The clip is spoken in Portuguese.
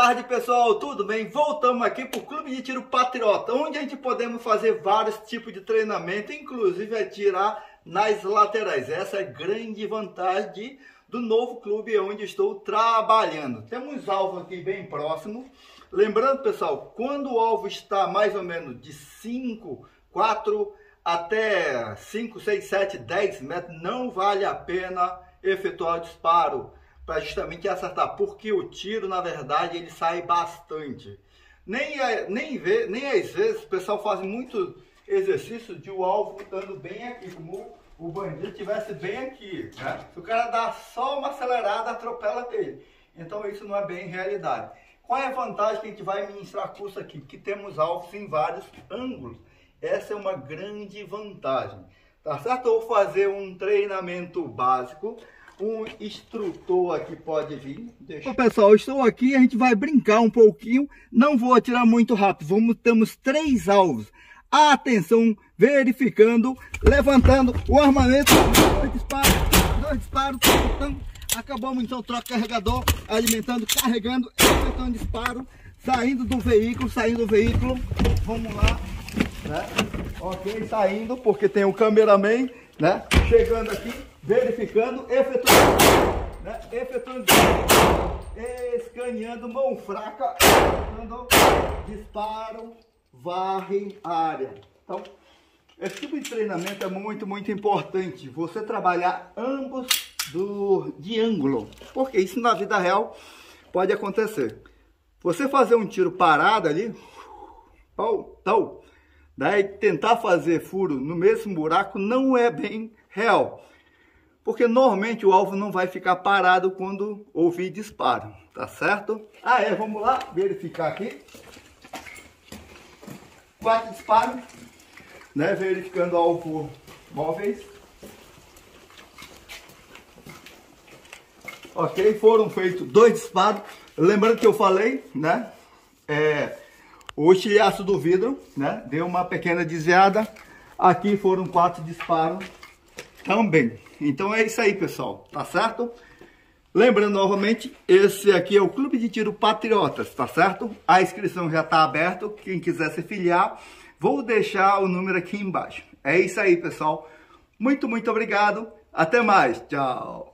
tarde, pessoal, tudo bem? Voltamos aqui para o Clube de Tiro Patriota, onde a gente podemos fazer vários tipos de treinamento, inclusive atirar nas laterais. Essa é a grande vantagem do novo clube onde estou trabalhando. Temos alvo aqui bem próximo. Lembrando, pessoal, quando o alvo está mais ou menos de 5, 4 até 5, 6, 7, 10 metros, não vale a pena efetuar o disparo para justamente acertar, porque o tiro, na verdade, ele sai bastante. Nem às vezes o pessoal faz muito exercício de o alvo estando bem aqui, como o bandido estivesse bem aqui, né? Se o cara dá só uma acelerada, atropela dele. Então isso não é bem realidade. Qual é a vantagem que a gente vai ministrar curso aqui? Que temos alvos em vários ângulos. Essa é uma grande vantagem, tá certo? Eu vou fazer um treinamento básico. Um instrutor aqui pode vir. Bom, pessoal, eu estou aqui, a gente vai brincar um pouquinho. Não vou atirar muito rápido. Temos 3 alvos. Atenção, verificando, levantando o armamento. 2 disparos, acabamos então, troca carregador, alimentando, carregando, efetuando disparo, saindo do veículo, vamos lá, né? Ok, saindo, porque tem o cameraman, né? Chegando aqui, verificando, efetuando, né? Escaneando, mão fraca, efetuando disparo, varre a área. Então, esse tipo de treinamento é muito importante. Você trabalhar ambos de ângulo, porque isso na vida real pode acontecer. Você fazer um tiro parado ali, daí tentar fazer furo no mesmo buraco não é bem real, porque normalmente o alvo não vai ficar parado quando ouvir disparo, tá certo? Vamos lá verificar aqui. 4 disparos, né? Verificando alvo móveis. Ok, foram feitos 2 disparos. Lembrando que eu falei, né? O estilhaço do vidro, né? Deu uma pequena desviada. Aqui foram 4 disparos também. Então é isso aí, pessoal, tá certo? Lembrando novamente, esse aqui é o Clube de Tiro Patriotas, tá certo? A inscrição já está aberta. Quem quiser se filiar, vou deixar o número aqui embaixo. É isso aí, pessoal. Muito obrigado. Até mais. Tchau.